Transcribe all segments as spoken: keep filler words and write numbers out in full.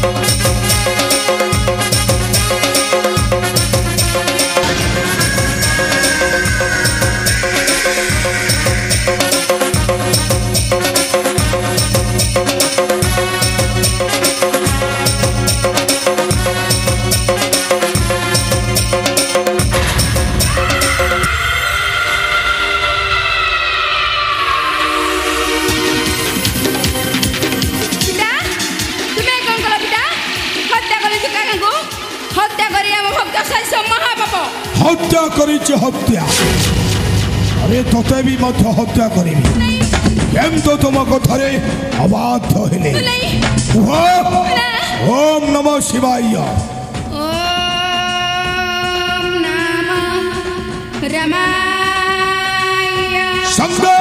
हत्या करिछि हत्या अरे तते भी मत हत्या करिबि केम तो तुम कथारे अबाध्य हेले ओम नमः शिवाय ओम नमः रमाय संग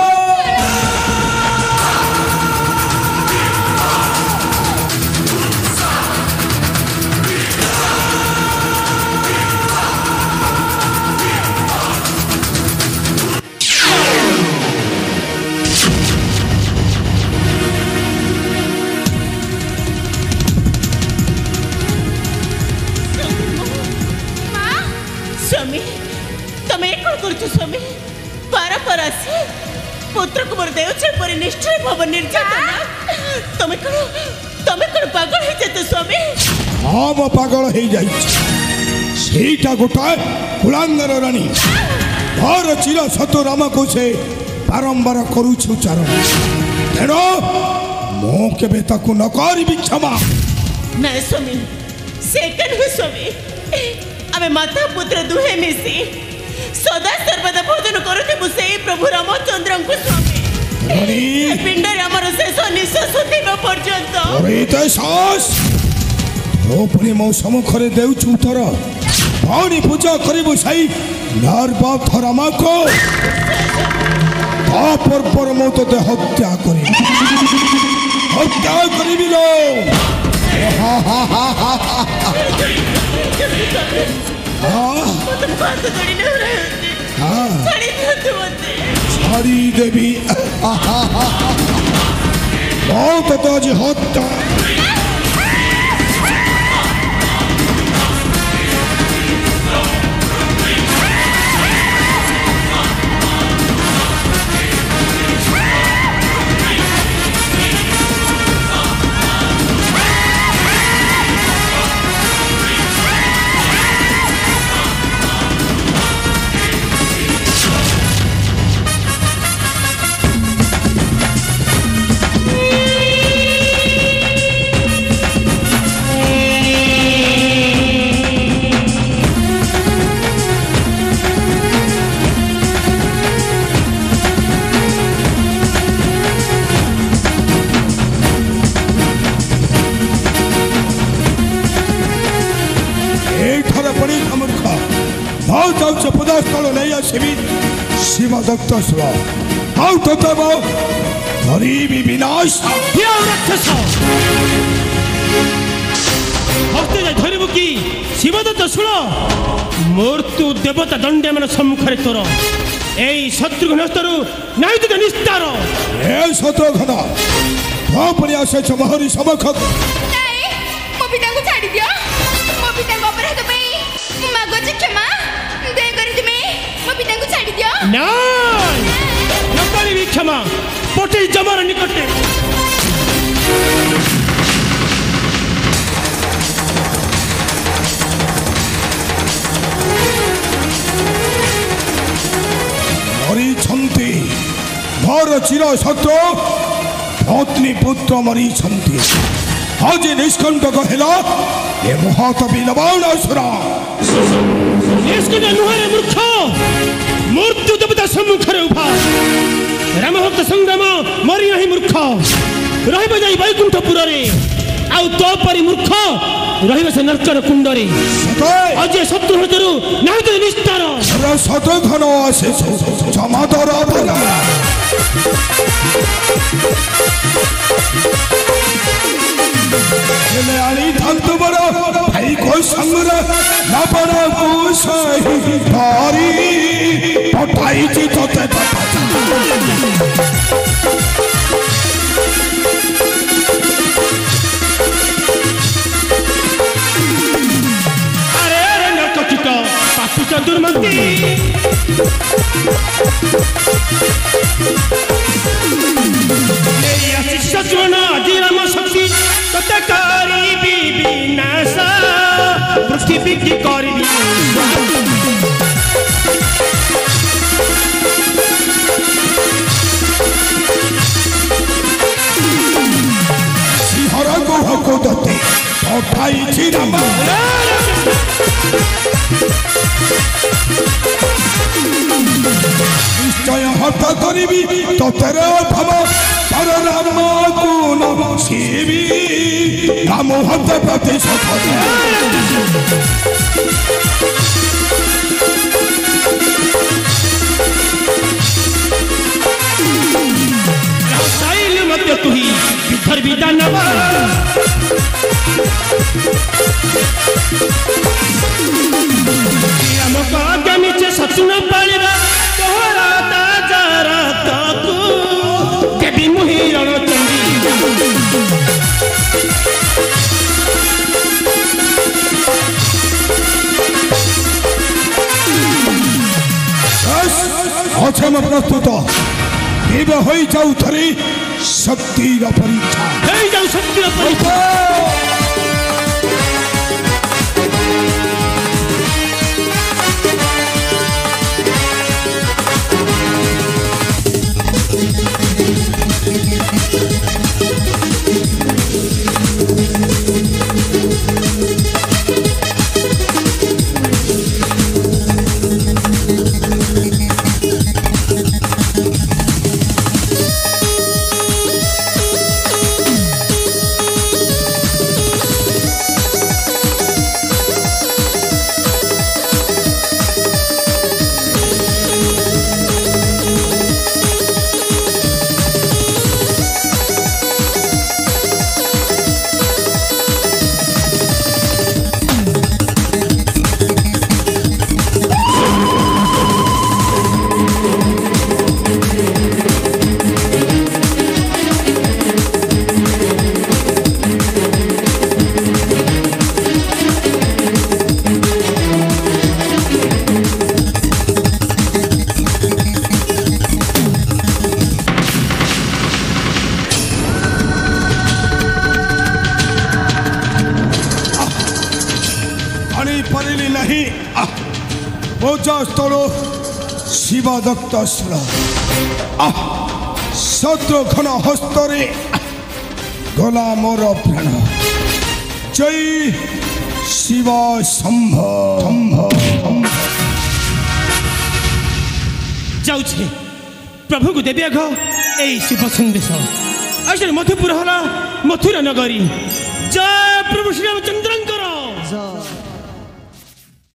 स्वामी पारा परासी पुत्र को मोर देउछ पर निश्चय भव निर्यातना तमे करो तमे करो पागल हे जते स्वामी हां म पागल हे जाई सेटा गोटा कुलांगर रानी और चिर सत राम को से बारंबार करू छु चारण तेनो मो केबे ताकू न करिबि क्षमा ना स्वामी सेकंड है स्वामी आमे माता पुत्र दुहे मिसी सदा सर्वदा भोजन करते मुसे प्रभु रामचंद्र को स्वामी पिंडर हमर शेष निश्वास देव पर्यंत अरे ते सास ओ पुनी मो समुखरे देउछु तोर पानी पूजा करिबु सही नारबा थरमा को तापर पर मो तो हत्या करी हत्या करिबि लो हा हा हा हा सारी देवी बहुत ताज हत्या पदास्थल नहीं आसबि शिव दत्त स्व हाउ ततब गरीबी विनाश राक्षस भक्ति धरबु कि शिव दत्त शुण मूर्तु देवता दंडे मन सम्मुखरे तोर एई शत्रुघ्न स्तरु नायिक निस्तार ए शत्रुघ्न भापणी आसे मोहरी समख नहीं मो पिता को छाड़ी दियो मो पिता को अपराध पे मागो क्षमा दे करी तुमे मो पिता को छाड़ी दियो नहीं नकली भी क्षमा पोटे जमर निकटे मरी छंती मोर चिर शत्रु पत्नी पुत्र मरी छंती आज निष्कंटक हेला ये महातपी लवणासुर निष्कंट नुहरे मूर्ख मृत्यु देवता सम्मुखरे उभा रामभक्त संग्राम मरी नहीं मूर्ख रहिब जाई वैकुंठपुर रे आउ तो परी मूर्ख रहिब से नरकर कुंड रे आज शत्रु हतरु नाही तो निस्तार रे शत्रुघ्न आसे जमादर बना ले आनी धंत बड़ा भाई को संग रे ना बड़ा को सही भारी पटाई जी तोते दुर्मति सचुन आदि राम शक्ति ततकारी विनाश पृथ्वी की करी सिंहर गुहको दते पठाई राम निश्चय हत करी ततेर भव पर राम गुण सेवी राम हत प्रतिशत मध्य तुही विधर विदानव राम का नीचे सचुन पालिबा तोहरा ताजारा तकु देवी मुहि रणचंडी अक्षम प्रस्तुत देव हो जाऊ थरी शक्तिर परीक्षा हो जाऊ शक्तिर परीक्षा स्थल शिवदत्त शत्रुघ्न हस्तरे गला मोर प्राण जय शिव शंभ जाऊे प्रभु को देवी आघ यही शुभ संदेश आज मधुपुर हला मथुरा नगरी जय प्रभु श्री रामचंद्र।